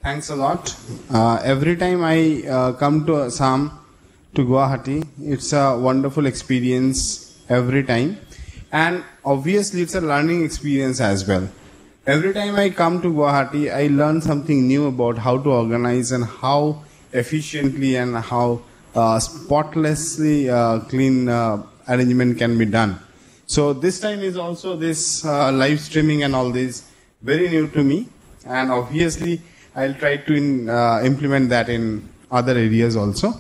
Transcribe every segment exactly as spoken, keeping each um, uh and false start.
Thanks a lot. Uh, every time I uh, come to Assam, to Guwahati, it's a wonderful experience every time. And obviously it's a learning experience as well. Every time I come to Guwahati, I learn something new about how to organize and how efficiently and how uh, spotlessly uh, clean uh, arrangement can be done. So this time is also this uh, live streaming and all this very new to me. And obviously I'll try to in, uh, implement that in other areas also.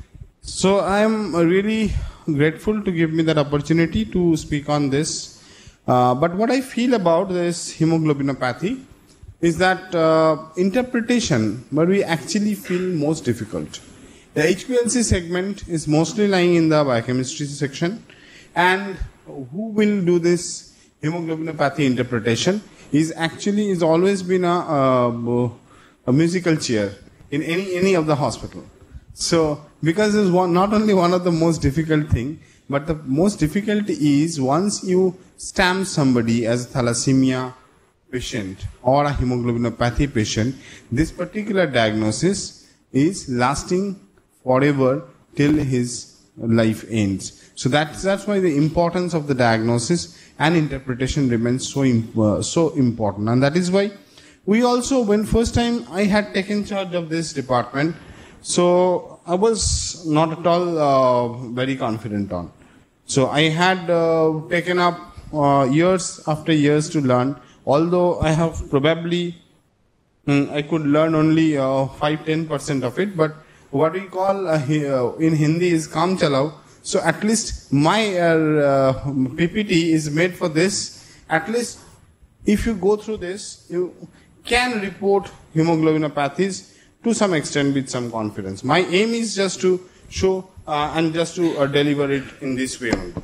So I am really grateful to give me that opportunity to speak on this. Uh, but what I feel about this hemoglobinopathy is that uh, interpretation, where we actually feel most difficult. The H P L C segment is mostly lying in the biochemistry section, and who will do this hemoglobinopathy interpretation is actually is always been a, a, a musical chair in any any of the hospital. So because it's one, not only one of the most difficult thing, but the most difficult is once you stamp somebody as a thalassemia patient or a hemoglobinopathy patient, this particular diagnosis is lasting forever till his life ends. So that's, that's why the importance of the diagnosis and interpretation remains so, imp uh, so important. And that is why we also, when first time I had taken charge of this department, so I was not at all uh, very confident on. So I had uh, taken up uh, years after years to learn, although I have probably, mm, I could learn only uh, five to ten percent of it, but what we call uh, in Hindi is Kaam Chalao. So at least my uh, P P T is made for this. At least if you go through this, you can report hemoglobinopathies to some extent with some confidence. My aim is just to show uh, and just to uh, deliver it in this way only.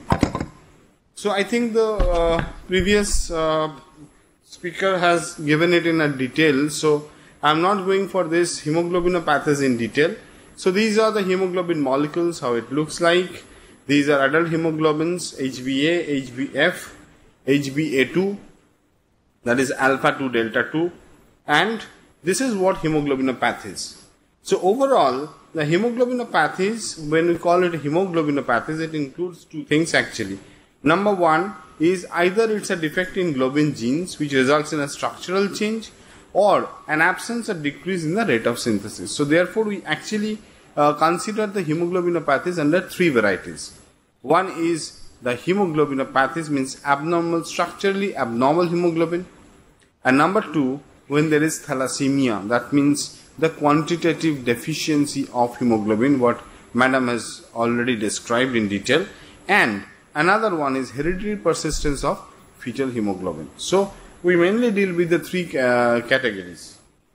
So I think the uh, previous uh, speaker has given it in a detail, so I'm not going for this hemoglobinopathies in detail. So these are the hemoglobin molecules, how it looks like. These are adult hemoglobins, H b A, H b F, H b A two, that is alpha two delta two, and this is what hemoglobinopathies. So overall, the hemoglobinopathies, when we call it hemoglobinopathies, it includes two things actually. Number one is either it's a defect in globin genes which results in a structural change, or an absence or decrease in the rate of synthesis. So therefore we actually uh, consider the hemoglobinopathies under three varieties. One is the hemoglobinopathies, means abnormal, structurally abnormal hemoglobin. And number two, when there is thalassemia, that means the quantitative deficiency of hemoglobin, what Madam has already described in detail. And another one is hereditary persistence of fetal hemoglobin. So we mainly deal with the three uh, categories.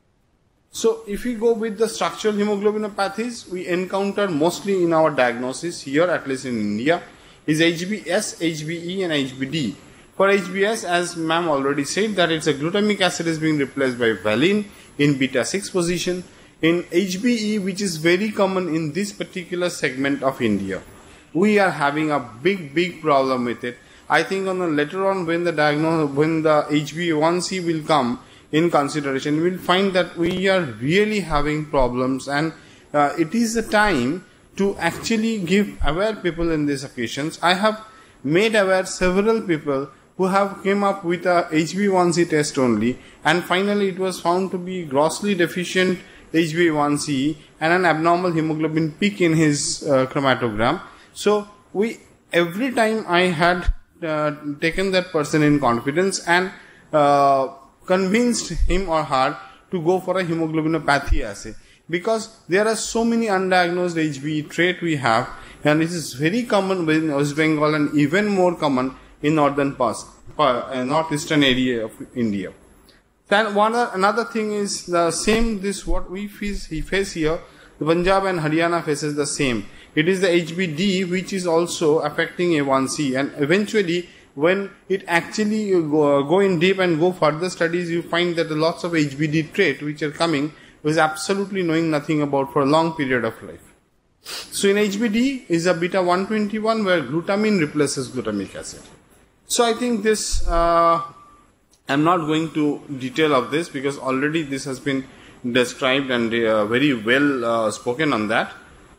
So if we go with the structural hemoglobinopathies, we encounter mostly in our diagnosis here, at least in India, is H b S, H b E and H b D. For H b S, as ma'am already said, that it's a glutamic acid is being replaced by valine in beta six position. In H b E, which is very common in this particular segment of India, we are having a big, big problem with it. I think on the later on when the diagnosis, when the H b A one C will come in consideration, we will find that we are really having problems, and uh, it is the time to actually give aware people in these occasions. I have made aware several people who have came up with a H b A one C test only, and finally it was found to be grossly deficient H b A one C and an abnormal hemoglobin peak in his uh, chromatogram. So we, every time I had uh, taken that person in confidence and uh, convinced him or her to go for a hemoglobinopathy assay, because there are so many undiagnosed H b E trait we have, and it is very common in West Bengal and even more common in northern parts, uh, northeastern area of India. Then one another thing is the same, this what we face, he face here, the Punjab and Haryana faces the same. It is the H b D which is also affecting A one C, and eventually when it actually go, go in deep and go further studies, you find that lots of H b D trait which are coming was absolutely knowing nothing about for a long period of life. So in H b D is a beta one twenty-one where glutamine replaces glutamic acid. So I think this, uh, I'm not going to detail of this because already this has been described and uh, very well uh, spoken on that.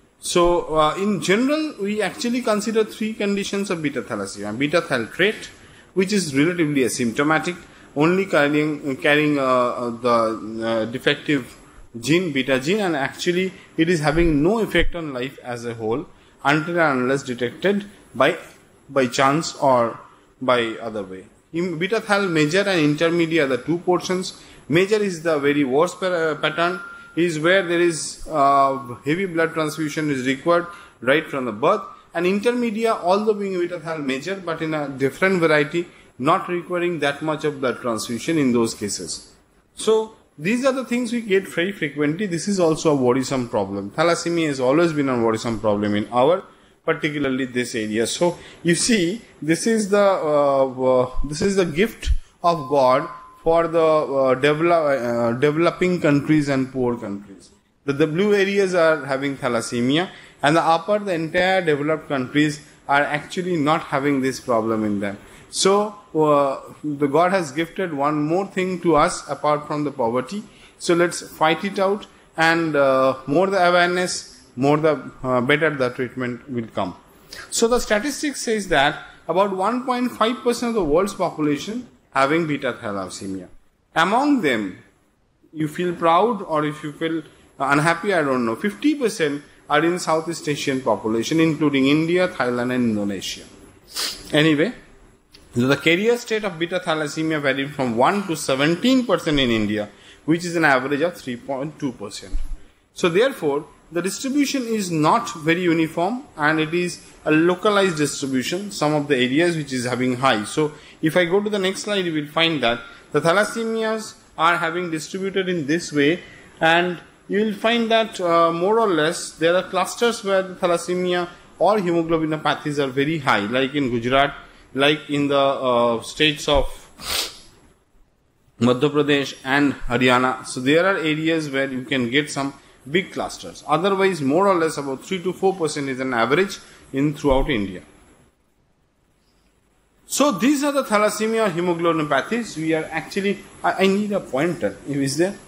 So, uh, in general, we actually consider three conditions of beta thalassemia. Beta thal trait, which is relatively asymptomatic, only carrying, carrying uh, the uh, defective gene, beta gene, and actually it is having no effect on life as a whole until and unless detected by, by chance or by other way. In beta thal major and intermediate are the two portions. Major is the very worst pattern, is where there is uh, heavy blood transfusion is required right from the birth, and intermediate, although being beta thal major but in a different variety, not requiring that much of blood transfusion in those cases. So these are the things we get very frequently. This is also a worrisome problem. Thalassemia has always been a worrisome problem in our, particularly this area. So you see, this is the uh, uh, this is the gift of God for the uh, develop, uh, developing countries and poor countries. The, the blue areas are having thalassemia, and the upper, the entire developed countries are actually not having this problem in them. So, uh, the God has gifted one more thing to us apart from the poverty. So, let's fight it out, and uh, more the awareness, more the uh, better the treatment will come. So, the statistics says that about one point five percent of the world's population having beta thalassemia. Among them, you feel proud or if you feel unhappy, I don't know, fifty percent are in Southeast Asian population, including India, Thailand and Indonesia. Anyway, so the carrier state of beta thalassemia varied from one to seventeen percent in India, which is an average of three point two percent. So therefore, the distribution is not very uniform and it is a localized distribution, some of the areas which is having high. So if I go to the next slide, you will find that the thalassemias are having distributed in this way, and you will find that uh, more or less there are clusters where the thalassemia or hemoglobinopathies are very high, like in Gujarat, like in the uh, states of Madhya Pradesh and Haryana. So there are areas where you can get some big clusters. Otherwise, more or less about three to four percent is an average in throughout India. So these are the thalassemia or hemoglobinopathies. We are actually, I, I need a pointer. Is there?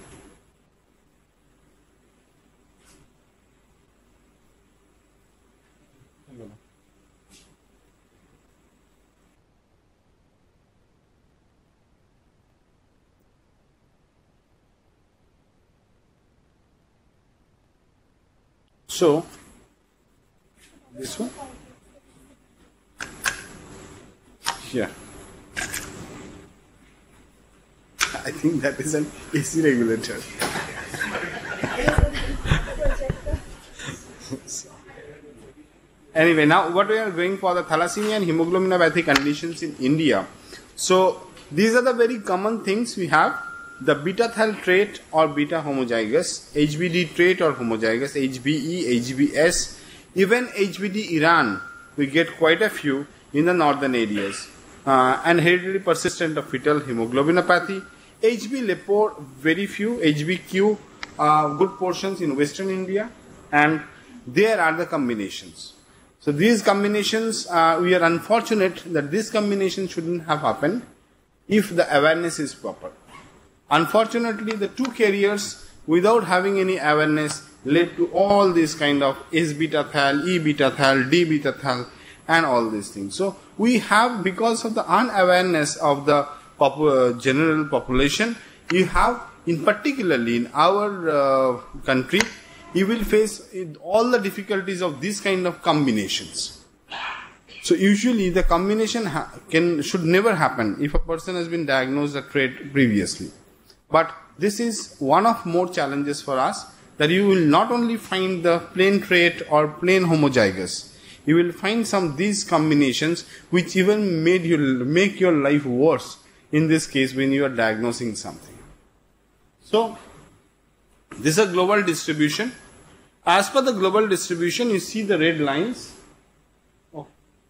So, this one? Yeah. I think that is an A C regulator. Anyway, now what we are going for the thalassemia and hemoglobinopathy conditions in India. So, these are the very common things we have. The beta thal trait or beta homozygous, H B D trait or homozygous, H B E, H B S, even H B D Iran, we get quite a few in the northern areas. Uh, and hereditary persistent of fetal hemoglobinopathy, H B Report, very few, H B Q, uh, good portions in western India, and there are the combinations. So these combinations, uh, we are unfortunate that this combination shouldn't have happened if the awareness is proper. Unfortunately, the two carriers without having any awareness led to all these kind of S beta thal, E beta thal, D beta thal and all these things. So we have, because of the unawareness of the pop general population, you have in particularly in our uh, country, you will face all the difficulties of this kind of combinations. So usually the combination ha can should never happen if a person has been diagnosed a trait previously. But this is one of more challenges for us, that you will not only find the plain trait or plain homozygous, you will find some these combinations which even made you make your life worse in this case when you are diagnosing something. So this is a global distribution. As per the global distribution, you see the red lines. Oh.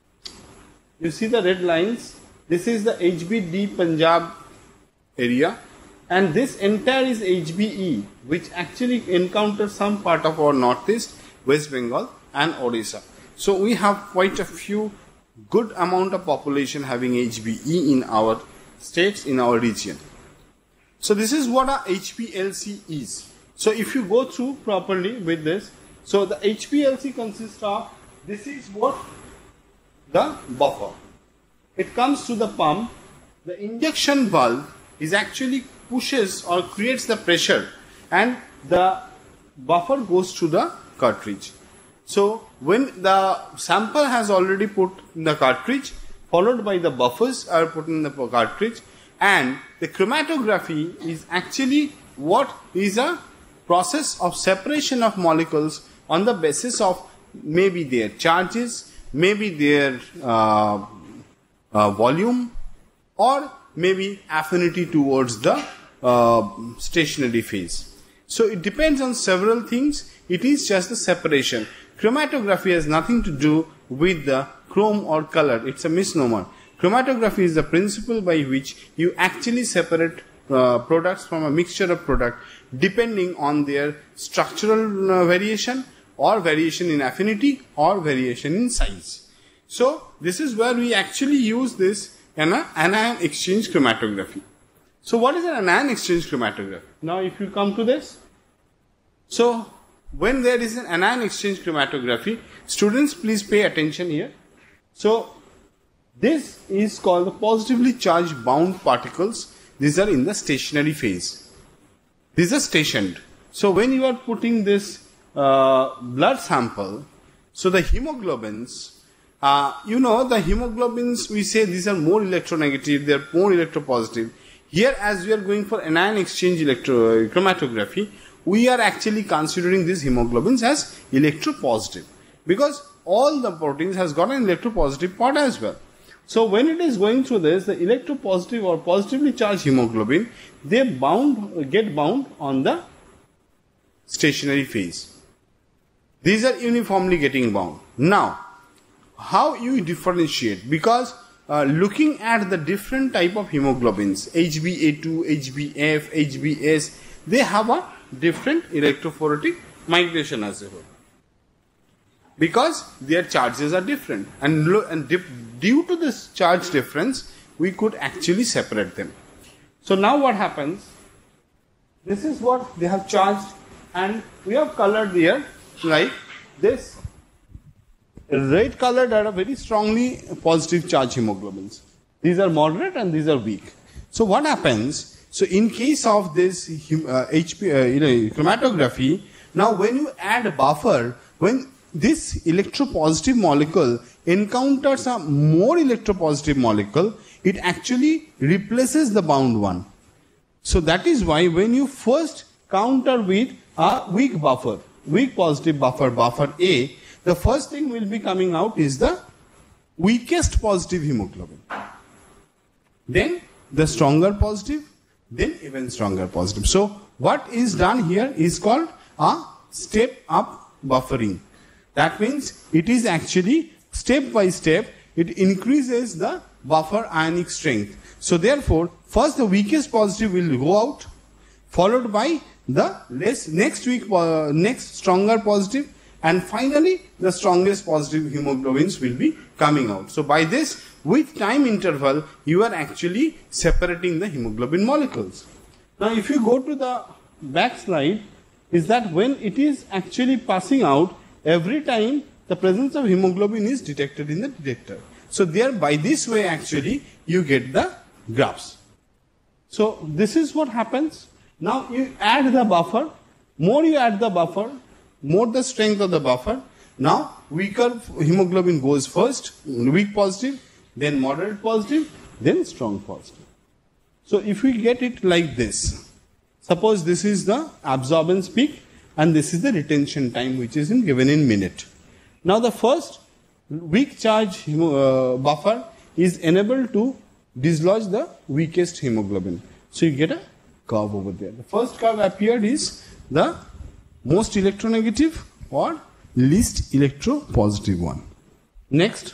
You see the red lines. This is the H B D Punjab area. And this entire is H B E, which actually encounters some part of our northeast, West Bengal and Odisha. So we have quite a few good amount of population having H B E in our states, in our region. So this is what a H P L C is. So if you go through properly with this, so the H P L C consists of, this is what the buffer. It comes to the pump. The injection valve is actually pushes or creates the pressure, and the buffer goes to the cartridge. So when the sample has already put in the cartridge, followed by the buffers are put in the cartridge, and the chromatography is actually what is a process of separation of molecules on the basis of maybe their charges, maybe their uh, uh, volume, or maybe affinity towards the uh, stationary phase. So it depends on several things. It is just the separation. Chromatography has nothing to do with the chrome or color. It's a misnomer. Chromatography is the principle by which you actually separate uh, products from a mixture of product depending on their structural uh, variation, or variation in affinity, or variation in size. So this is where we actually use this in an anion exchange chromatography. So what is an anion exchange chromatography? Now if you come to this, so when there is an anion exchange chromatography, students please pay attention here. So this is called the positively charged bound particles. These are in the stationary phase. These are stationed. So when you are putting this uh, blood sample, so the hemoglobins, uh, you know the hemoglobins, we say these are more electronegative, they are more electropositive. Here as we are going for anion exchange electro chromatography, we are actually considering these hemoglobins as electropositive, because all the proteins has got an electropositive part as well. So when it is going through this, the electropositive or positively charged hemoglobin, they bound, get bound on the stationary phase. These are uniformly getting bound. Now, how you differentiate? Because uh, looking at the different type of hemoglobins, H b A two, H b F, H b S, they have a different electrophoretic migration as a whole, because their charges are different, and, and due to this charge difference we could actually separate them. So now what happens, this is what they have charged, and we have colored here like this. Red colored are very strongly positive charge hemoglobins. These are moderate and these are weak. So what happens? So in case of this uh, H P, uh, you know, chromatography, now when you add a buffer, when this electropositive molecule encounters a more electropositive molecule, it actually replaces the bound one. So that is why when you first counter with a weak buffer, weak positive buffer, buffer A, the first thing will be coming out is the weakest positive hemoglobin. Then the stronger positive, then even stronger positive. So what is done here is called a step up buffering. That means it is actually step by step, it increases the buffer ionic strength. So therefore, first the weakest positive will go out, followed by the less next weak, uh, next stronger positive, and finally the strongest positive hemoglobins will be coming out. So by this, with time interval, you are actually separating the hemoglobin molecules. Now if you go to the back slide, is that when it is actually passing out, every time the presence of hemoglobin is detected in the detector. So there, by this way actually you get the graphs. So this is what happens. Now you add the buffer, more you add the buffer, more the strength of the buffer. Now weaker hemoglobin goes first, weak positive, then moderate positive, then strong positive. So if we get it like this, suppose this is the absorbance peak and this is the retention time, which is in, given in minute. Now the first weak charge uh, buffer is enabled to dislodge the weakest hemoglobin. So you get a curve over there. The first curve appeared is the most electronegative or least electropositive one. Next,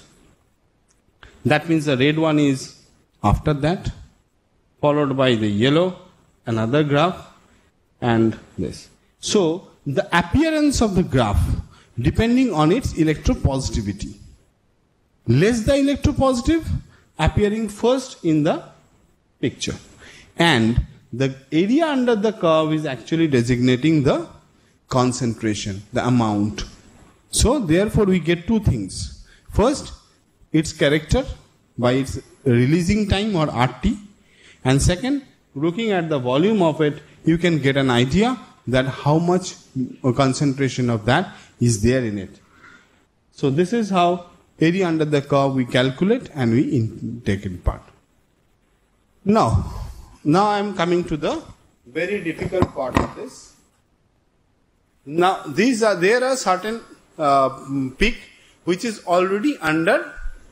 that means the red one is after that, followed by the yellow, another graph, and this. So the appearance of the graph depending on its electropositivity. Less the electropositive appearing first in the picture, and The area under the curve is actually designating the concentration, the amount. So therefore we get two things. First, its character by its releasing time or R T. And second, looking at the volume of it, you can get an idea that how much concentration of that is there in it. So this is how area under the curve we calculate and we in, take it part. Now, now I am coming to the very difficult part of this. Now these are there are certain uh, peak which is already under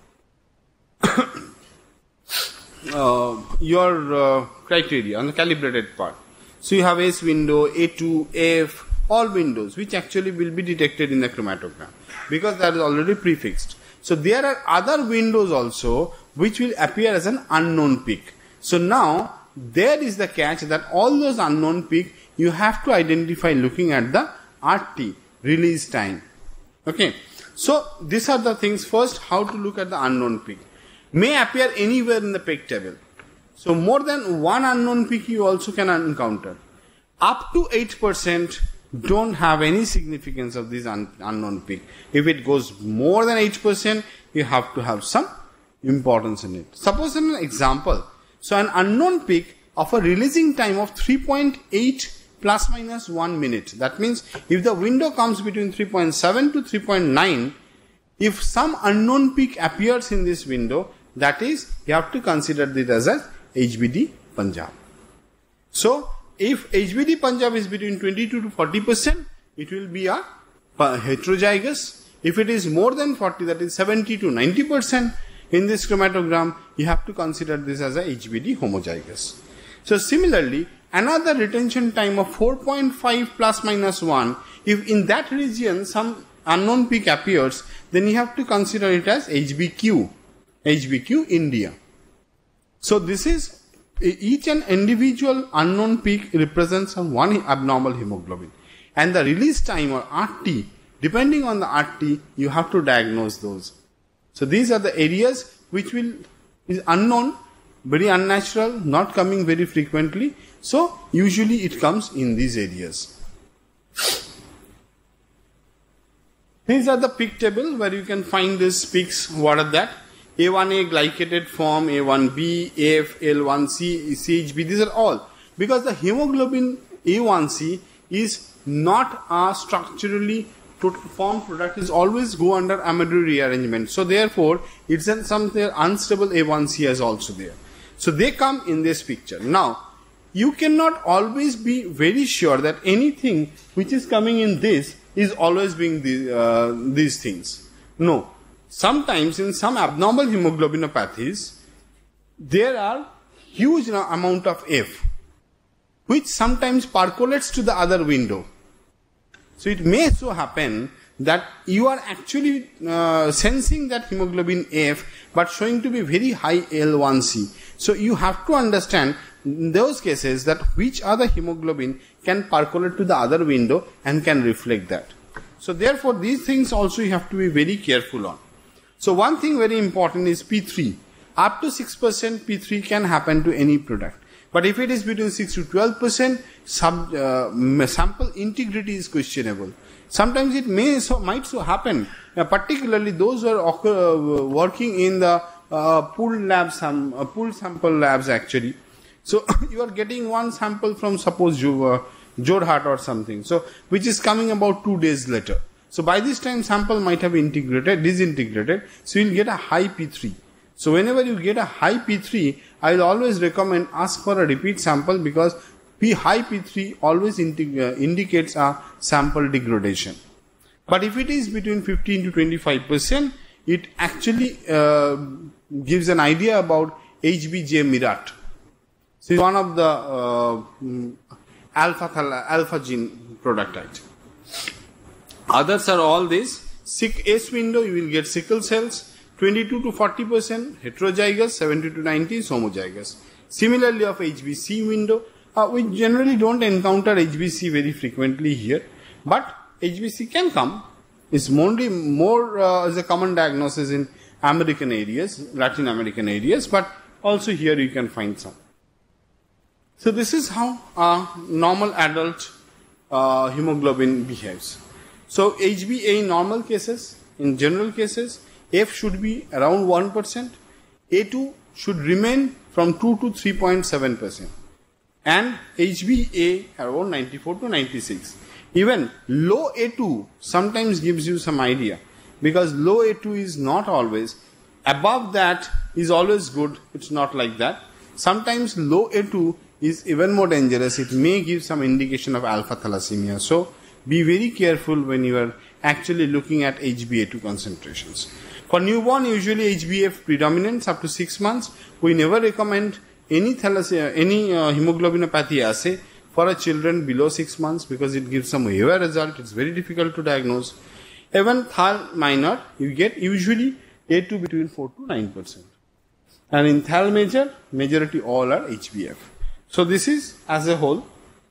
uh, your uh, criteria on the calibrated part. So you have S window, A two, F, all windows which actually will be detected in the chromatogram because that is already prefixed. So there are other windows also which will appear as an unknown peak. So now there is the catch that all those unknown peak you have to identify looking at the R T, release time. Okay. So these are the things. First, how to look at the unknown peak. May appear anywhere in the peak table. So more than one unknown peak you also can encounter. Up to eight percent don't have any significance of this un unknown peak. If it goes more than eight percent, you have to have some importance in it. Suppose an example. So an unknown peak of a releasing time of three point eight plus minus one minute. That means if the window comes between three point seven to three point nine, if some unknown peak appears in this window, that is, you have to consider this as a H B D Punjab. So, if H B D Punjab is between twenty-two to forty percent, it will be a heterozygous. If it is more than forty, that is seventy to ninety percent in this chromatogram, you have to consider this as a H B D homozygous. So, similarly, another retention time of four point five plus minus one, if in that region some unknown peak appears, then you have to consider it as H B Q, H B Q India. So this is, each and individual unknown peak represents one abnormal hemoglobin. And the release time or R T, depending on the R T, you have to diagnose those. So these are the areas which will is unknown, very unnatural, not coming very frequently. So usually it comes in these areas. These are the peak table where you can find these peaks. What are that? A one A glycated form, A one B, F, L one C, C H B, these are all. Because the hemoglobin A one C is not a structurally formed product, is always go under amidary rearrangement. So therefore, it's an something unstable A one C is also there. So they come in this picture. Now, you cannot always be very sure that anything which is coming in this is always being the, uh, these things. No. Sometimes in some abnormal hemoglobinopathies, there are huge amount of F, which sometimes percolates to the other window. So it may so happen that you are actually uh, sensing that hemoglobin F, but showing to be very high L one C. So you have to understand in those cases that which other hemoglobin can percolate to the other window and can reflect that. So therefore these things also you have to be very careful on. So one thing very important is P three. Up to six percent P three can happen to any product. But if it is between six to twelve percent, sub, uh, sample integrity is questionable. Sometimes it may so, might so happen, uh, particularly those who are uh, working in the uh, pooled labs, um, uh, pooled sample labs actually. So you are getting one sample from suppose you, uh, Jorhat or something, so which is coming about two days later. So by this time sample might have integrated, disintegrated, so you'll get a high P three. So whenever you get a high P three, I will always recommend ask for a repeat sample because P high P three always indi uh, indicates a sample degradation. But if it is between fifteen to twenty-five percent, it actually uh, gives an idea about H B J Mirat. So it's one of the uh, alpha alpha gene product actually. Others are all these. S window, you will get sickle cells, twenty-two to forty percent heterozygous, seventy to ninety is homozygous. Similarly of H B C window, uh, we generally don't encounter H B C very frequently here, but H B C can come. It's mostly more uh, as a common diagnosis in American areas, Latin American areas, but also here you can find some. So this is how a normal adult uh, hemoglobin behaves. So H b A in normal cases, in general cases, F should be around one percent, A two should remain from two to three point seven percent, and H b A around ninety-four to ninety-six. Even low A two sometimes gives you some idea, because low A two is not always, above that is always good, it's not like that. Sometimes low A two is even more dangerous, it may give some indication of alpha thalassemia. So be very careful when you are actually looking at H b A two concentrations. For newborn, usually H b F predominates up to six months. We never recommend any thalassemia, any uh, hemoglobinopathy assay for a children below six months because it gives some waiver result. It's very difficult to diagnose. Even thal minor, you get usually A two between four to nine percent. And in thal major, majority all are H b F. So this is as a whole.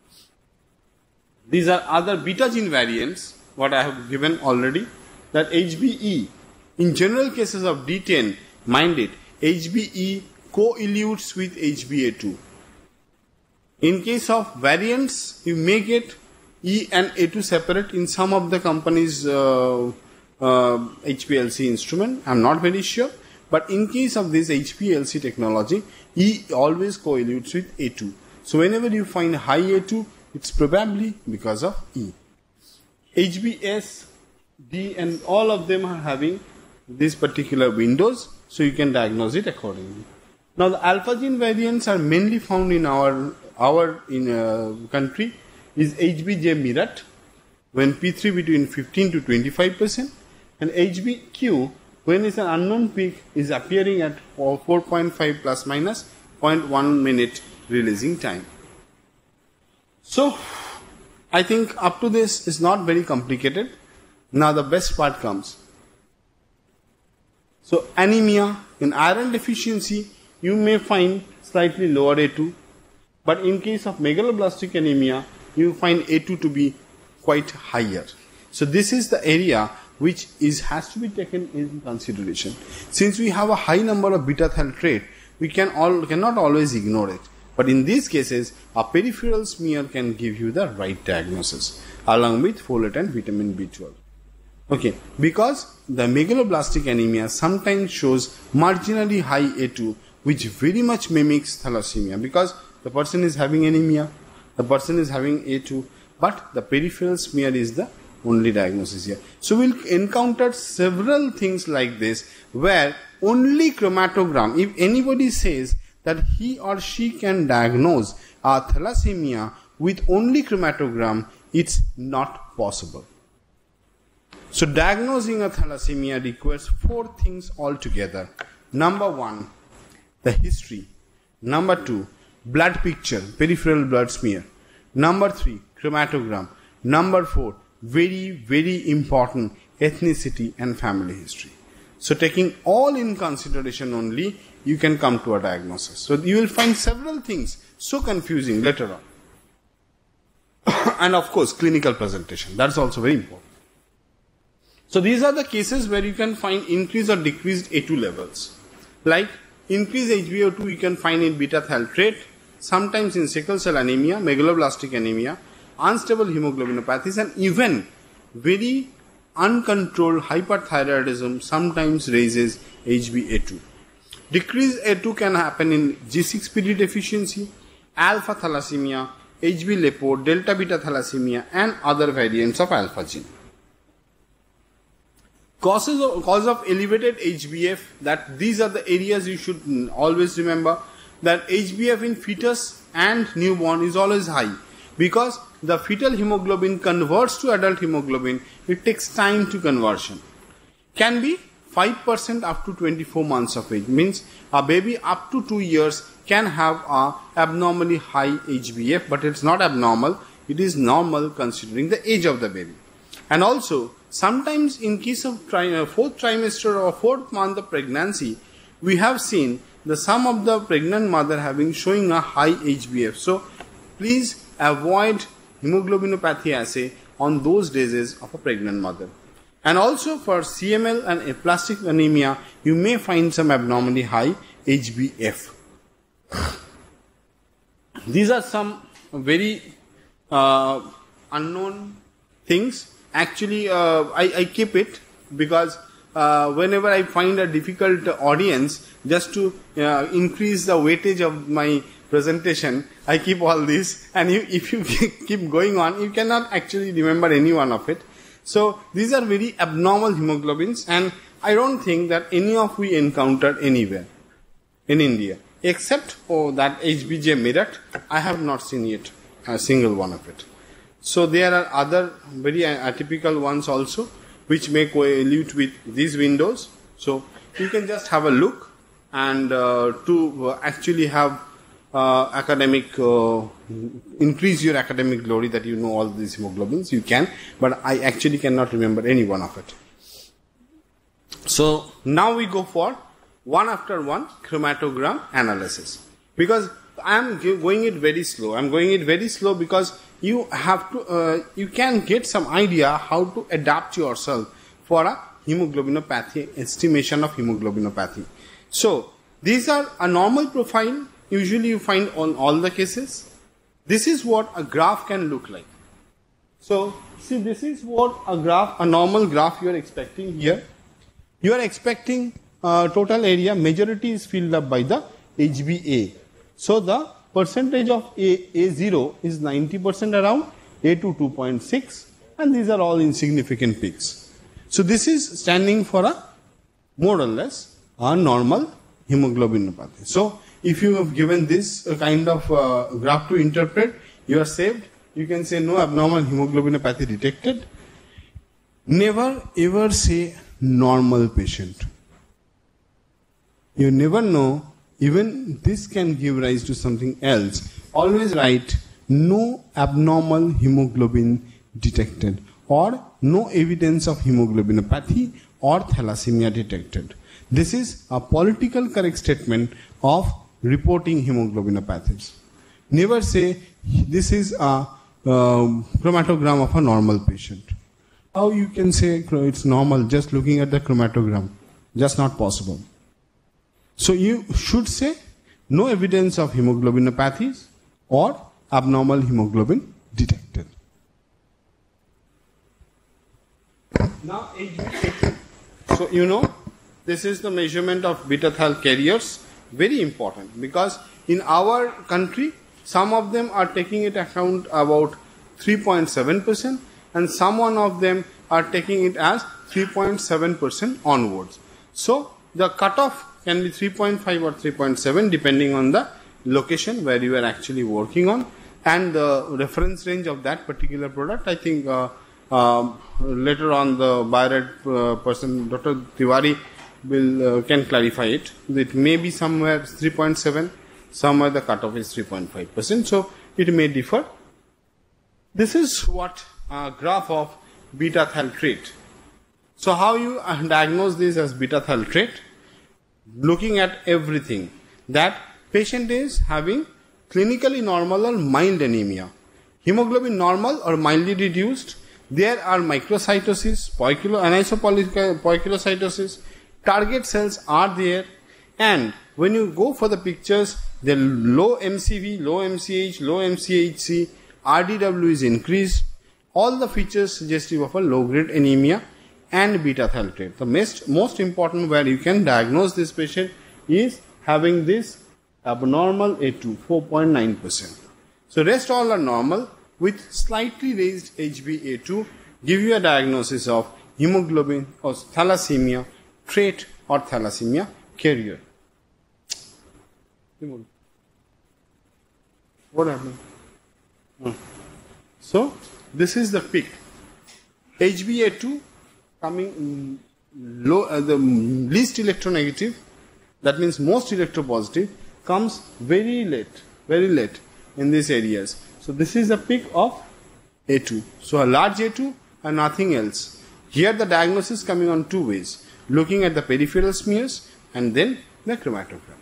These are other beta gene variants, what I have given already, that H b E, in general cases of D ten, mind it, H b E co-elutes with H b A two. In case of variants, you may get E and A two separate in some of the companies' uh, uh, H P L C instrument. I am not very sure. But in case of this H P L C technology, E always co-elutes with A two. So whenever you find high A two, it's probably because of E. H b S, D, and all of them are having these particular windows, so you can diagnose it accordingly. Now the alpha gene variants are mainly found in our our in uh, country is H b J Mirat, when P three between fifteen to twenty-five percent, and H b Q when it's an unknown peak is appearing at four point five plus minus zero point one minute releasing time. So I think up to this is not very complicated. Now the best part comes. So anemia, in iron deficiency, you may find slightly lower A two, but in case of megaloblastic anemia, you find A two to be quite higher. So this is the area which is has to be taken in consideration. Since we have a high number of beta thal trait, we can all cannot always ignore it. But in these cases, a peripheral smear can give you the right diagnosis, along with folate and vitamin B twelve. Okay, because the megaloblastic anemia sometimes shows marginally high A two, which very much mimics thalassemia, because the person is having anemia, the person is having A two, but the peripheral smear is the only diagnosis here. So we'll encounter several things like this, where only chromatogram, if anybody says that he or she can diagnose a thalassemia with only chromatogram, it's not possible. So diagnosing a thalassemia requires four things altogether. Number one, the history. Number two, blood picture, peripheral blood smear. Number three, chromatogram. Number four, very, very important, ethnicity and family history. So taking all in consideration only, you can come to a diagnosis. So you will find several things so confusing later on. And of course, clinical presentation. That's also very important. So these are the cases where you can find increased or decreased A two levels. Like increased H b A two you can find in beta thal trait, sometimes in sickle cell anemia, megaloblastic anemia, unstable hemoglobinopathies, and even very uncontrolled hyperthyroidism sometimes raises H b A two. Decreased A two can happen in G six P D deficiency, alpha thalassemia, H b Report, delta beta thalassemia, and other variants of alpha gene. Causes of, cause of elevated H b F, that these are the areas you should always remember, that H b F in fetus and newborn is always high, because the fetal hemoglobin converts to adult hemoglobin. It takes time to conversion. Can be five percent up to twenty-four months of age, means a baby up to two years can have a abnormally high H b F, but it's not abnormal, it is normal considering the age of the baby. And also, sometimes in case of tri fourth trimester or fourth month of pregnancy, we have seen the some of the pregnant mother having showing a high H b F. So please avoid hemoglobinopathy assay on those days of a pregnant mother. And also for C M L and aplastic anemia, you may find some abnormally high H b F. these are some very uh, unknown things. Actually, uh, I, I keep it because uh, whenever I find a difficult audience, just to uh, increase the weightage of my presentation, I keep all this. And you, if you keep going on, you cannot actually remember any one of it. So these are very abnormal hemoglobins, and I don't think that any of we encountered anywhere in India, except oh, that H B J Meerut. I have not seen yet a single one of it. So there are other very atypical ones also, which may correlate with these windows. So you can just have a look, and uh, to uh, actually have uh, academic, uh, increase your academic glory that you know all these hemoglobins, you can, but I actually cannot remember any one of it. So now we go for one after one chromatogram analysis, because I am going it very slow. I am going it very slow because you have to, uh, you can get some idea how to adapt yourself for a hemoglobinopathy, estimation of hemoglobinopathy. So these are a normal profile. Usually you find on all the cases. This is what a graph can look like. So see, this is what a graph, a normal graph you are expecting here. You are expecting uh, total area, majority is filled up by the H B A. So the percentage of A, A zero is ninety percent around, A two two point six, and these are all insignificant peaks. So this is standing for a more or less a normal hemoglobinopathy. So if you have given this kind of uh, graph to interpret, you are saved. You can say no abnormal hemoglobinopathy detected. Never ever say normal patient. You never know, even this can give rise to something else. Always write no abnormal hemoglobin detected, or no evidence of hemoglobinopathy or thalassemia detected. This is a political correct statement of reporting hemoglobinopathies. Never say this is a um, chromatogram of a normal patient. How you can say it's normal just looking at the chromatogram? Just not possible. So you should say no evidence of hemoglobinopathies or abnormal hemoglobin detected. Now H B A two. So you know this is the measurement of beta thal carriers. Very important, because in our country some of them are taking it account about three point seven percent, and some one of them are taking it as three point seven percent onwards. So the cutoff can be three point five or three point seven depending on the location where you are actually working on, and the reference range of that particular product. I think uh, uh, later on the Bio-Rad uh, person, Doctor Tiwari, will uh, can clarify it. It may be somewhere three point seven, somewhere the cutoff is three point five percent. So it may differ. This is what a graph of beta thal trait. So how you diagnose this as beta thal trait? Looking at everything. That patient is having clinically normal or mild anemia. Hemoglobin normal or mildly reduced. There are microcytosis, anisopoikilocytosis, target cells are there, and when you go for the pictures, the low M C V, low M C H, low M C H C, R D W is increased. All the features suggestive of a low-grade anemia and beta thal trait. The most, most important where you can diagnose this patient is having this abnormal A two, four point nine percent. So rest all are normal with slightly raised H b A two, give you a diagnosis of hemoglobin or thalassemia trait or thalassemia carrier. What happened? Hmm. So this is the peak. H b A two coming low, uh, the least electronegative, that means most electropositive, comes very late, very late in these areas. So this is the peak of A two. So a large A two and nothing else. Here the diagnosis coming on two ways, looking at the peripheral smears and then the chromatogram.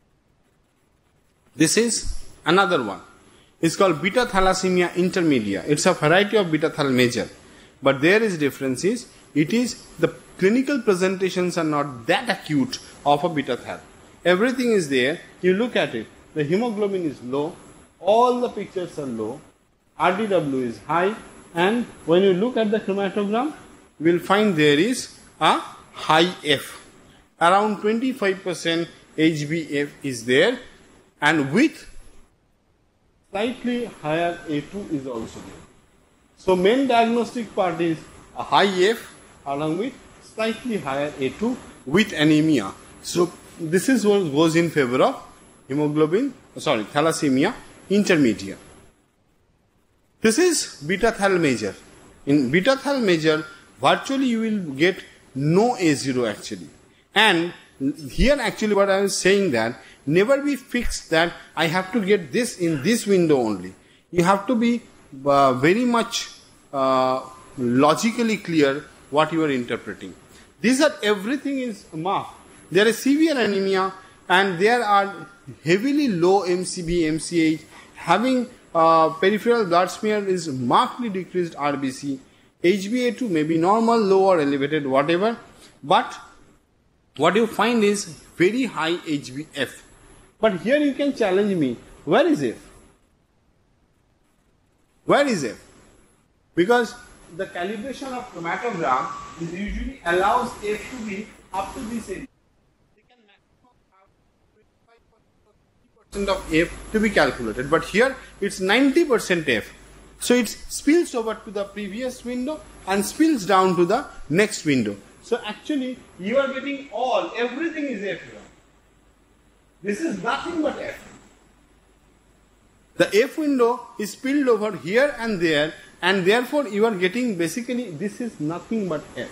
This is another one. It's called beta thalassemia intermedia. It's a variety of beta thal major, but there is difference is it is the clinical presentations are not that acute of a beta thal. Everything is there. You look at it. The hemoglobin is low. all the pictures are low, R D W is high, and when you look at the chromatogram, you will find there is a high F. Around twenty-five percent H B F is there, and with slightly higher A two is also there. So main diagnostic part is a high F along with slightly higher A two with anemia. So this is what goes in favor of hemoglobin, sorry, thalassemia intermediate. This is beta thal major. In beta thal major, virtually you will get no A zero actually. And here actually what I am saying that never be fixed that I have to get this in this window only. You have to be uh, very much uh, logically clear what you are interpreting. These are everything is marked. There is severe anemia and there are heavily low M C B, M C H, having uh, peripheral blood smear is markedly decreased R B C. H b A two may be normal, low or elevated, whatever, but what you find is very high H B F. But here you can challenge me, where is F? Where is F? Because the calibration of chromatogram is usually allows F to be up to this area. They can maximum have twenty-five percent of F to be calculated, but here it's ninety percent F. So it spills over to the previous window and spills down to the next window. So actually you are getting all, everything is F here. This is nothing but F. The F window is spilled over here and there, and therefore you are getting basically this is nothing but F.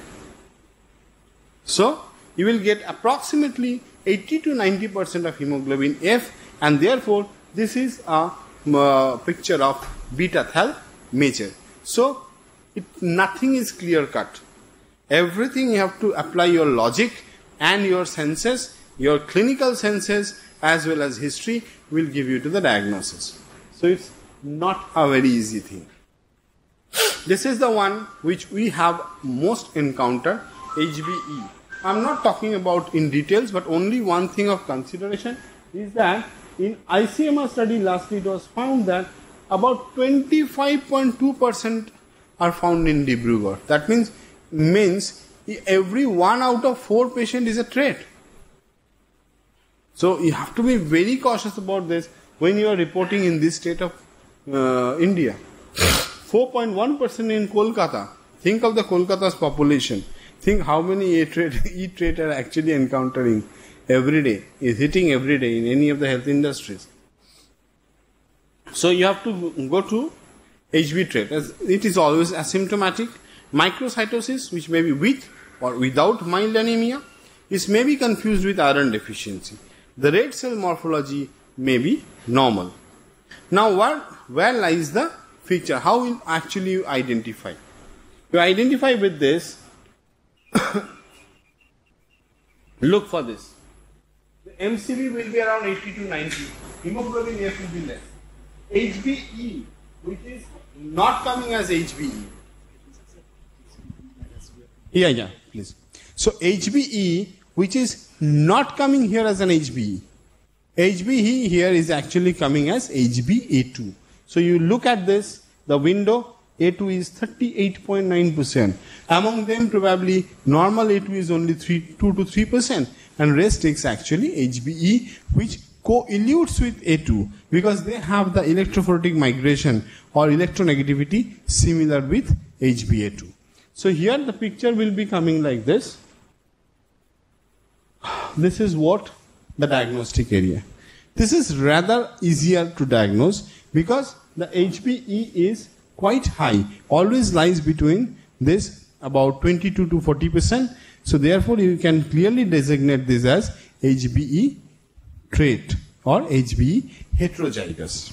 So you will get approximately eighty to ninety percent of hemoglobin F, and therefore this is a uh, picture of beta thal major. So it, nothing is clear cut. Everything you have to apply your logic and your senses, your clinical senses as well as history will give you to the diagnosis. So it's not a very easy thing. This is the one which we have most encountered, H B E. I'm not talking about in details, but only one thing of consideration is that in I C M R study lastly it was found that about twenty-five point two percent are found in Dibrugarh. That means means every one out of four patient is a trait. So you have to be very cautious about this when you are reporting in this state of uh, India. four point one percent in Kolkata. Think of the Kolkata's population. Think how many E trait are actually encountering every day, is hitting every day in any of the health industries. So you have to go to H B trait. As it is always asymptomatic. Microcytosis, which may be with or without mild anemia, is may be confused with iron deficiency. The red cell morphology may be normal. Now, what, where lies the feature? How will actually you identify? You identify with this. Look for this. The M C B will be around eighty to ninety. Hemoglobin F will be less. H B E, which is not coming as H B E. Yeah, yeah, please. So H B E, which is not coming here as an H B E. H B E here is actually coming as H B A two. So you look at this, the window A two is thirty-eight point nine percent. Among them probably normal A two is only two to three percent, and rest is actually H B E, which co-elutes with A two because they have the electrophoretic migration or electronegativity similar with H B A two. So here the picture will be coming like this. This is what the diagnostic area. This is rather easier to diagnose because the H B E is quite high, always lies between this about twenty-two to forty percent. So therefore you can clearly designate this as H B E trait or H B E heterozygous.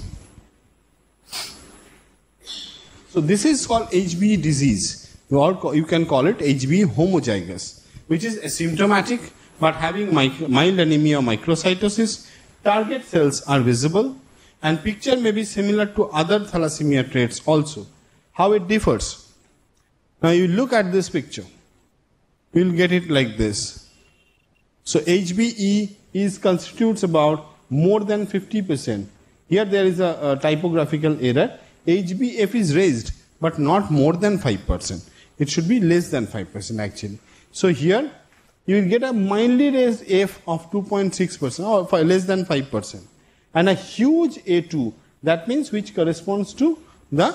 So this is called H B E disease. Or you can call it H B E homozygous, which is asymptomatic but having mild anemia or microcytosis. Target cells are visible and picture may be similar to other thalassemia traits also. How it differs? Now you look at this picture, you will get it like this. So H B E is constitutes about more than fifty percent. Here there is a, a typographical error. H B F is raised, but not more than five percent. It should be less than five percent actually. So here you will get a mildly raised F of two point six percent or less than five percent. And a huge A two, that means which corresponds to the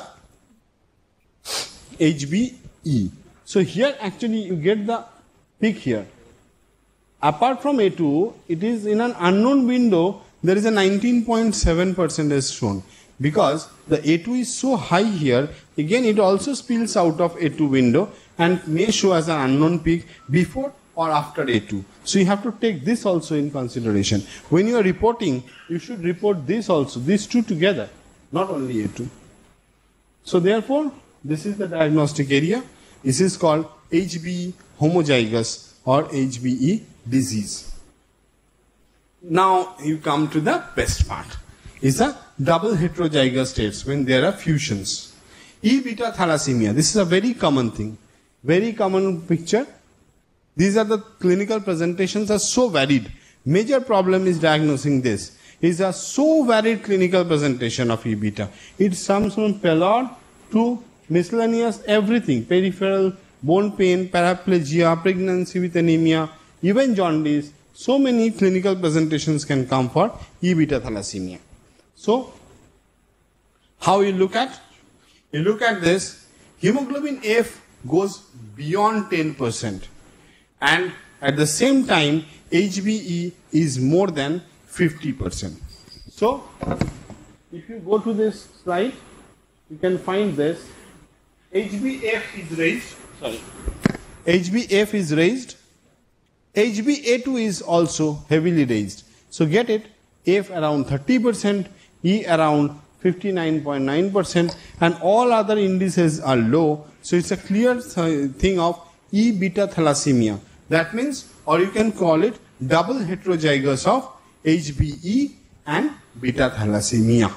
H B E. So here actually you get the peak here. Apart from A two, it is in an unknown window, there is a nineteen point seven percent is shown. Because the A two is so high here, again it also spills out of A two window and may show as an unknown peak before or after A two. So you have to take this also in consideration. When you are reporting, you should report this also, these two together, not only A two. So therefore, this is the diagnostic area. This is called H B E homozygous or H B E disease. Now you come to the best part. Is a double heterozygous states when there are fusions. E beta thalassemia. This is a very common thing. Very common picture. These are the clinical presentations are so varied. Major problem is diagnosing this. Is a so varied clinical presentation of E beta. It comes from pallor to miscellaneous everything. Peripheral, bone pain, paraplegia, pregnancy with anemia, even jaundice. So many clinical presentations can come for E beta thalassemia. So, how you look at? You look at this, hemoglobin F goes beyond ten percent and at the same time H B E is more than fifty percent. So, if you go to this slide, you can find this, H B F is raised, sorry, H B F is raised, H B A two is also heavily raised. So get it, F around thirty percent, E around fifty-nine point nine percent and all other indices are low. So it's a clear thing of E beta thalassemia. That means, or you can call it double heterozygous of H B E and beta thalassemia.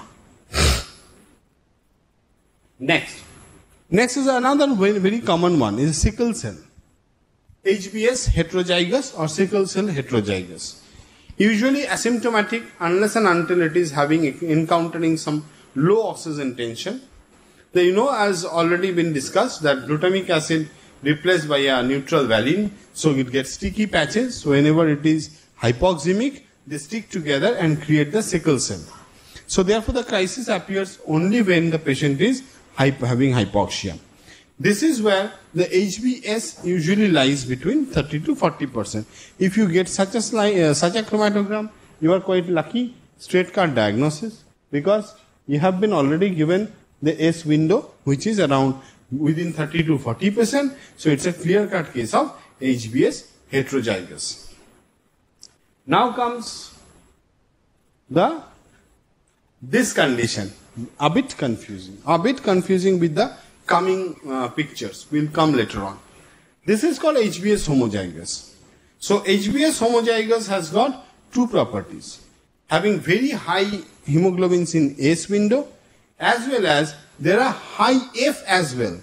Next. Next is another very, very common one is sickle cell. H B S heterozygous or sickle cell heterozygous. Usually asymptomatic unless and until it is having encountering some low oxygen tension. So you know, as already been discussed, that glutamic acid replaced by a neutral valine, so it gets sticky patches. So whenever it is hypoxemic, they stick together and create the sickle cell. So therefore the crisis appears only when the patient is having hypoxia. This is where the H B S usually lies between thirty to forty percent. If you get such a slide, uh, such a chromatogram, you are quite lucky, straight cut diagnosis, because you have been already given the S window, which is around within thirty to forty percent. So it's a clear cut case of H B S heterozygous. Now comes the this condition, a bit confusing, a bit confusing with the coming uh, pictures will come later on. This is called H B S homozygous. So H B S homozygous has got two properties, having very high hemoglobins in S window as well as there are high F as well.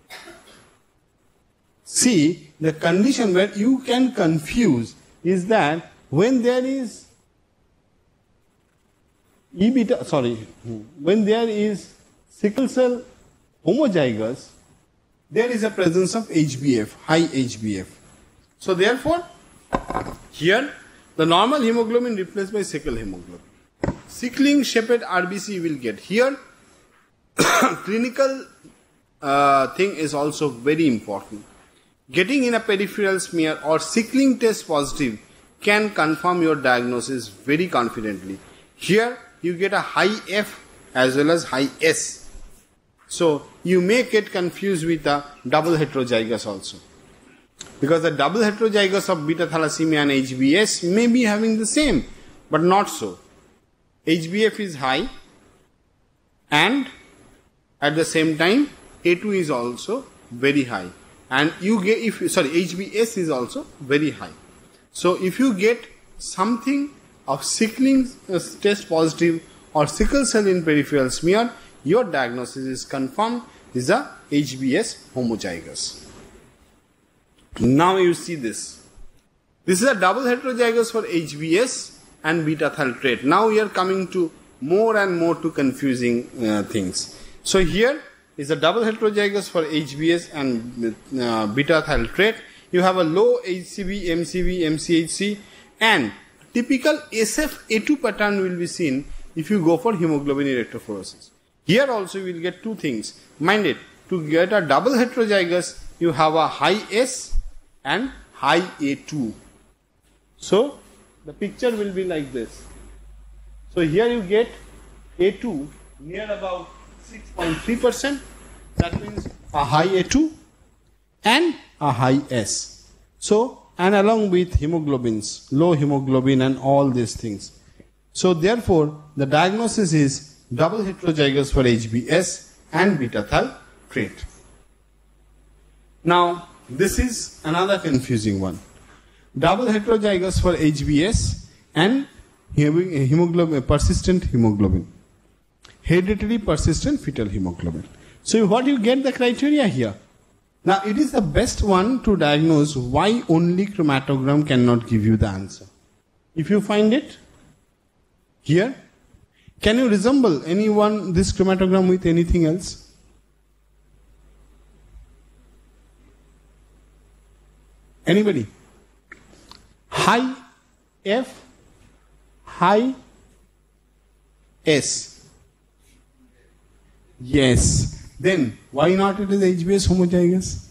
See, the condition where you can confuse is that when there is E beta, sorry, when there is sickle cell homozygous, there is a presence of H B F, high H B F. So therefore, here the normal hemoglobin replaced by sickle hemoglobin. Sickling shaped R B C will get here. Clinical uh, thing is also very important. Getting in a peripheral smear or sickling test positive can confirm your diagnosis very confidently. Here you get a high F as well as high S. So you may get confused with the double heterozygous also. Because the double heterozygous of beta thalassemia and H B S may be having the same, but not so. H B F is high and at the same time A two is also very high. And you get, if sorry, H B S is also very high. So if you get something of sickling uh, test positive or sickle cell in peripheral smear, your diagnosis is confirmed is a H B S homozygous. Now you see this. This is a double heterozygous for H B S and beta thal trait. Now we are coming to more and more to confusing uh, things. So here is a double heterozygous for H B S and uh, beta-ethyl trait. You have a low H C V, M C V, M C H C, and typical S F A two pattern will be seen if you go for hemoglobin electrophoresis. Here also you will get two things. Mind it, to get a double heterozygous, you have a high S and high A two. So the picture will be like this. So here you get A two near about six point three percent. That means a high A two and a high S. So, and along with hemoglobins, low hemoglobin and all these things. So therefore, the diagnosis is double heterozygous for H B S and beta-ethyl trait. Now, this is another confusing one. Double heterozygous for H B S and hemoglobin, persistent hemoglobin. Hereditary persistent fetal hemoglobin. So what you get the criteria here? Now it is the best one to diagnose why only chromatogram cannot give you the answer. If you find it here, can you resemble anyone this chromatogram with anything else? Anybody? High F, high S. Yes. Then why not it is H B S homozygous?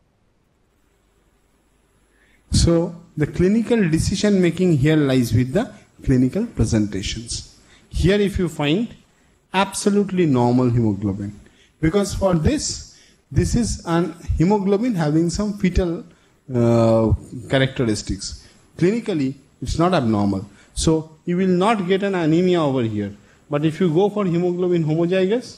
So the clinical decision making here lies with the clinical presentations. Here if you find absolutely normal hemoglobin, because for this, this is an hemoglobin having some fetal uh, characteristics. Clinically, it's not abnormal. So you will not get an anemia over here. But if you go for hemoglobin homozygous,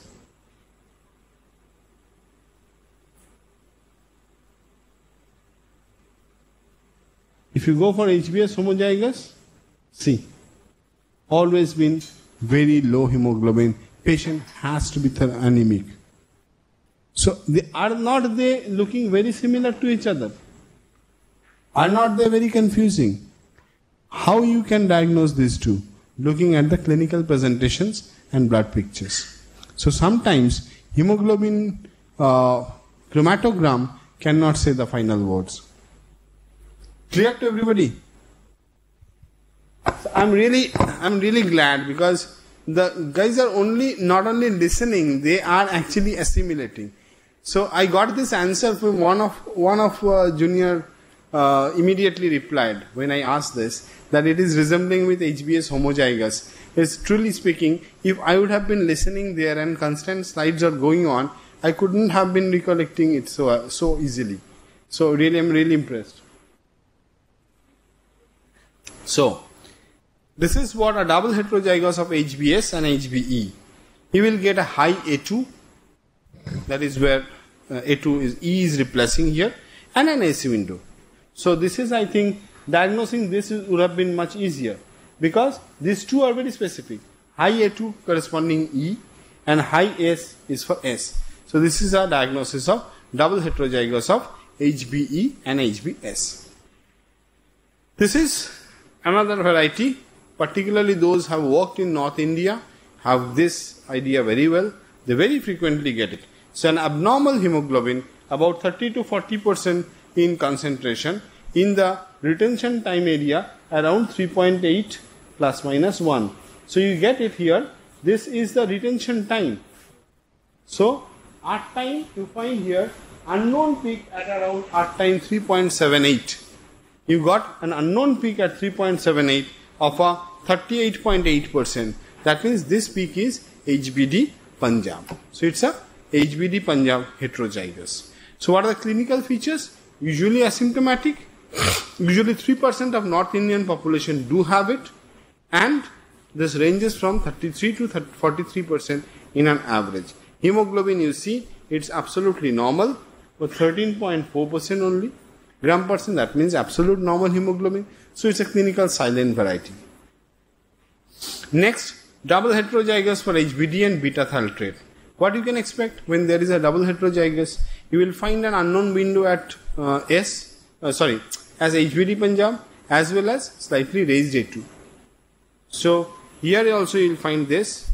if you go for H B S homozygous, see, always been very low hemoglobin. Patient has to be anemic. So they are not they looking very similar to each other? Are not they very confusing? How you can diagnose these two? Looking at the clinical presentations and blood pictures. So sometimes hemoglobin uh, chromatogram cannot say the final words. Clear to everybody? So I'm really, I'm really glad because the guys are only not only listening, they are actually assimilating. So I got this answer from one of one of uh, junior uh, immediately replied when I asked this that it is resembling with H B S homozygous. It's truly speaking, if I would have been listening there and constant slides are going on, I couldn't have been recollecting it so uh, so easily. So really, I'm really impressed. So, this is what a double heterozygous of H B S and H B E. You will get a high A two, that is where uh, A two is E is replacing here, and an A C window. So this is, I think, diagnosing this is, would have been much easier because these two are very specific. High A two corresponding E and high S is for S. So this is a diagnosis of double heterozygous of H B E and H B S. This is another variety, particularly those who have worked in North India have this idea very well. They very frequently get it. So an abnormal hemoglobin about thirty to forty percent in concentration in the retention time area around three point eight plus minus one. So you get it here. This is the retention time. So at time you find here unknown peak at around at time three point seven eight. You got an unknown peak at three point seven eight of a thirty-eight point eight percent. That means this peak is H B D Punjab. So it's a H B D Punjab heterozygous. So what are the clinical features? Usually asymptomatic. Usually three percent of North Indian population do have it. And this ranges from thirty-three to forty-three percent in an average. Hemoglobin, you see, it's absolutely normal, but thirteen point four percent only. Gram percent, that means absolute normal hemoglobin. So it's a clinical silent variety. Next, double heterozygous for H B D and beta-ethyl trait. What you can expect when there is a double heterozygous? You will find an unknown window at uh, S, uh, sorry, as H B D Punjab as well as slightly raised A two. So Here also you will find this.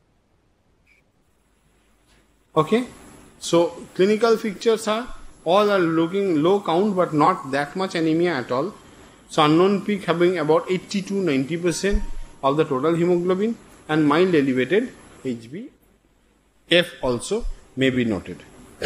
Okay. So clinical features are all are looking low count but not that much anemia at all. So unknown peak having about eighty to ninety percent of the total hemoglobin and mild elevated H B F also may be noted.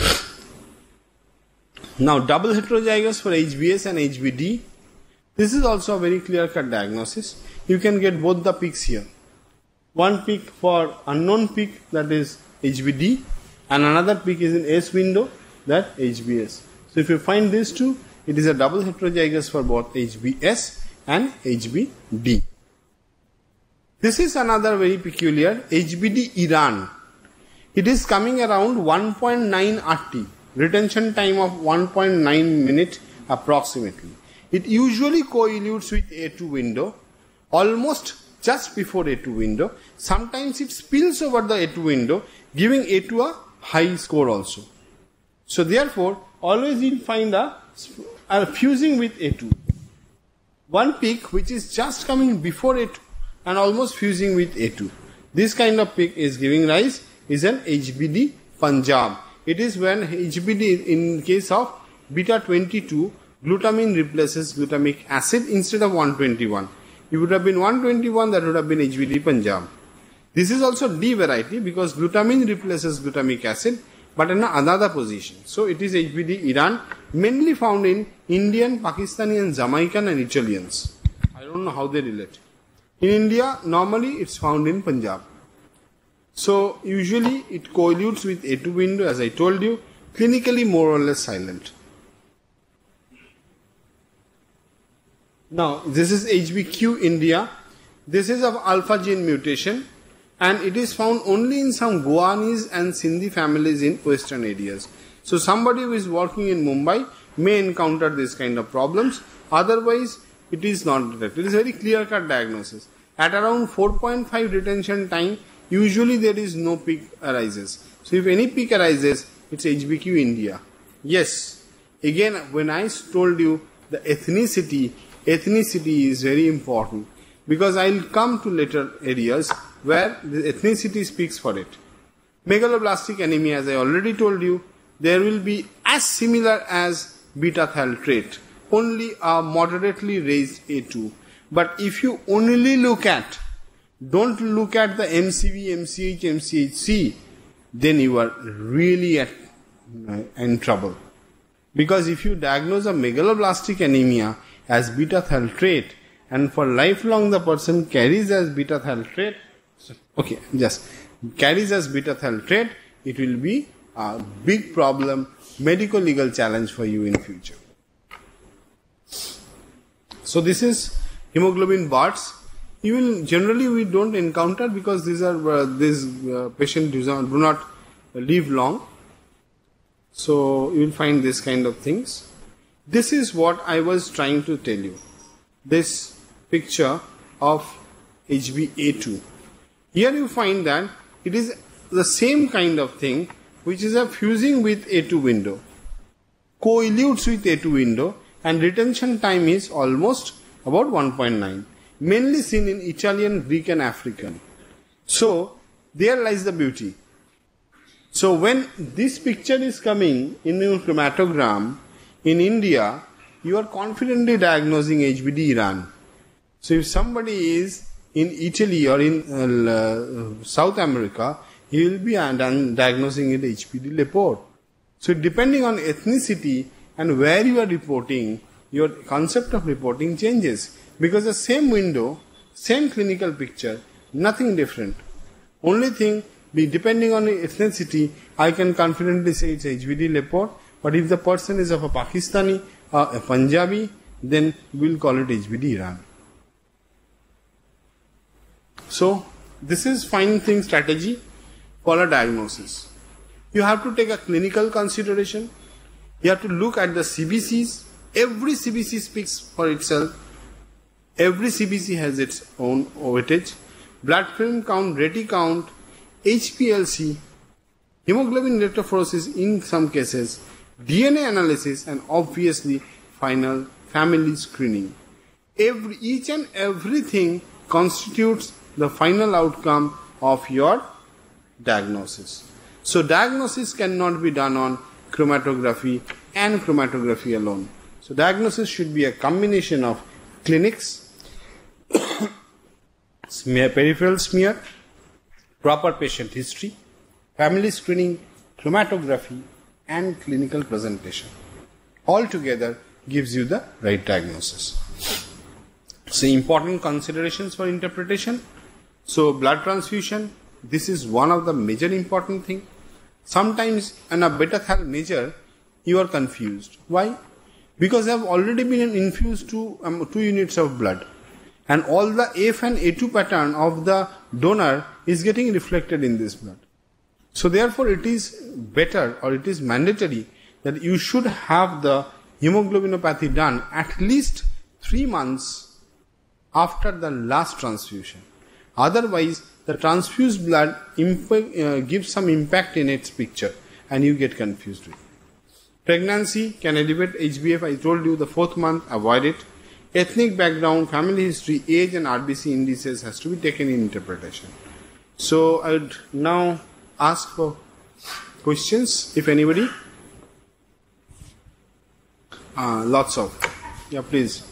Now double heterozygous for H B S and H B D. This is also a very clear cut diagnosis. You can get both the peaks here. One peak for unknown peak, that is H B D, and another peak is in S window, that H B S. So if you find these two, it is a double heterozygous for both H B S and H B D. This is another very peculiar H B D Iran. It is coming around one point nine R T, retention time of one point nine minute approximately. It usually coeludes with A two window, almost just before A two window. Sometimes it spills over the A two window, giving A two a high score also. So therefore, always you'll find a, a fusing with A two. One peak which is just coming before A two and almost fusing with A two. This kind of peak is giving rise is an H B D Punjab. It is when H B D, in case of beta twenty-two, glutamine replaces glutamic acid instead of one twenty-one. It would have been one twenty-one, that would have been H B D Punjab. This is also D variety because glutamine replaces glutamic acid but in another position. So it is H B D Iran, mainly found in Indian, Pakistani and Jamaican and Italians. I don't know how they relate. In India, normally it's found in Punjab. So usually it coeludes with A two window, as I told you, clinically more or less silent. Now this is H B Q India. This is of alpha gene mutation and it is found only in some Guanis and Sindhi families in western areas. So somebody who is working in Mumbai may encounter this kind of problems. Otherwise it is not detected. It is very clear cut diagnosis. At around four point five retention time, usually there is no peak arises. So if any peak arises, it's H B Q India. Yes, again when I told you the ethnicity, ethnicity is very important because I will come to later areas where the ethnicity speaks for it. Megaloblastic anemia, as I already told you, there will be as similar as beta thal trait, only a moderately raised A two. But if you only look at, don't look at the M C V, M C H, M C H C, then you are really at, uh, in trouble. Because if you diagnose a megaloblastic anemia as beta thal trait and for lifelong the person carries as beta thal trait, so, okay, just carries as beta thal trait, it will be a big problem, medical legal challenge for you in future. So this is hemoglobin bursts. You will generally we don't encounter because these are uh, these uh, patients do not, do not live long. So you will find this kind of things. This is what I was trying to tell you. This picture of H B A two. Here you find that it is the same kind of thing which is a fusing with A two window, coeludes with A two window and retention time is almost about one point nine. Mainly seen in Italian, Greek and African. So there lies the beauty. So when this picture is coming in your chromatogram in India, you are confidently diagnosing H B D Iran. So if somebody is in Italy or in uh, South America, he will be diagnosing it H B D Report. So depending on ethnicity and where you are reporting, your concept of reporting changes. Because the same window, same clinical picture, nothing different. Only thing, be depending on the ethnicity, I can confidently say it's H B D report. But if the person is of a Pakistani or a Punjabi, then we'll call it H B D Iran. So this is fine thing strategy for a diagnosis. You have to take a clinical consideration. You have to look at the C B Cs. Every C B C speaks for itself. Every C B C has its own weightage. Blood film count, reti count, H P L C, hemoglobin electrophoresis in some cases, D N A analysis and obviously final family screening. Every, each and everything constitutes the final outcome of your diagnosis. So diagnosis cannot be done on chromatography and chromatography alone. So diagnosis should be a combination of clinics, smear, peripheral smear, proper patient history, family screening, chromatography, and clinical presentation. All together gives you the right diagnosis. So important considerations for interpretation. So blood transfusion, this is one of the major important thing. Sometimes in a beta thal measure, you are confused. Why? Because they have already been infused to um, two units of blood, and all the F and A two pattern of the donor is getting reflected in this blood. So therefore it is better, or it is mandatory, that you should have the hemoglobinopathy done at least three months after the last transfusion. Otherwise, the transfused blood imp- uh, gives some impact in its picture and you get confused with it. Pregnancy can elevate H B F. I told you the fourth month, avoid it. Ethnic background, family history, age and R B C indices has to be taken in interpretation. So I would now ask for questions, if anybody. Uh, lots of. Yeah, please.